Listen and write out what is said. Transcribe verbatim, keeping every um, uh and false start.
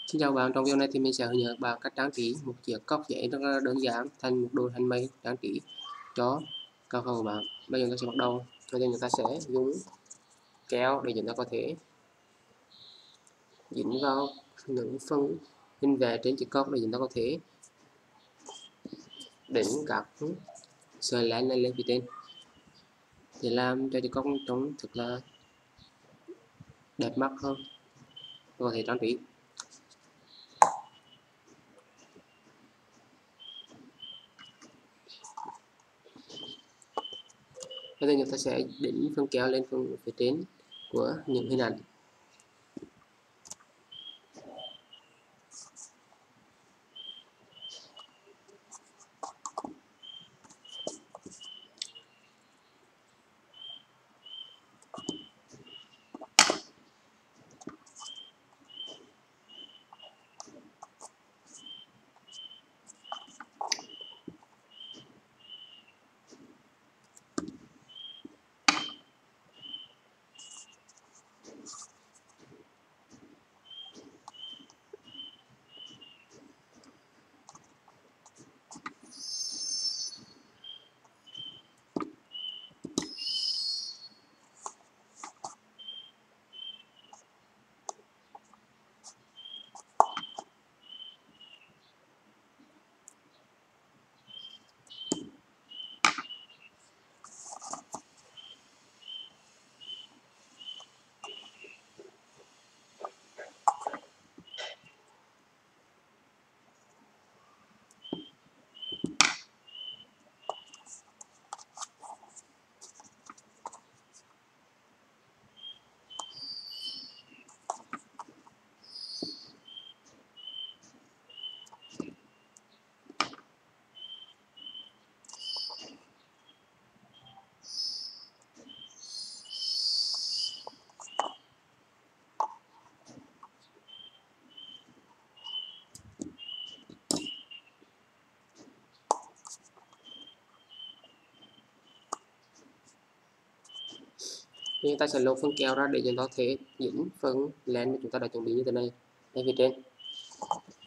Xin chào bạn, trong video này thì mình sẽ hướng dẫn bạn cách trang trí một chiếc cốc giấy rất là đơn giản thành một đồ handmade trang trí cho căn phòng của bạn. Bây giờ chúng ta sẽ bắt đầu. Đầu tiên chúng ta sẽ dùng kéo để chúng ta có thể dính vào những phần hình vẽ trên chiếc cốc để chúng ta có thể đính các sợi len này lên phía trên để làm cho chiếc cốc trông thật là đẹp mắt hơn và có thể trang trí. Bây giờ chúng ta sẽ đính phần kéo lên phần phía trên của những hình ảnh. Chúng ta sẽ lột phần keo ra để chúng ta có thể dính phần len mà chúng ta đã chuẩn bị như thế này lên phía trên.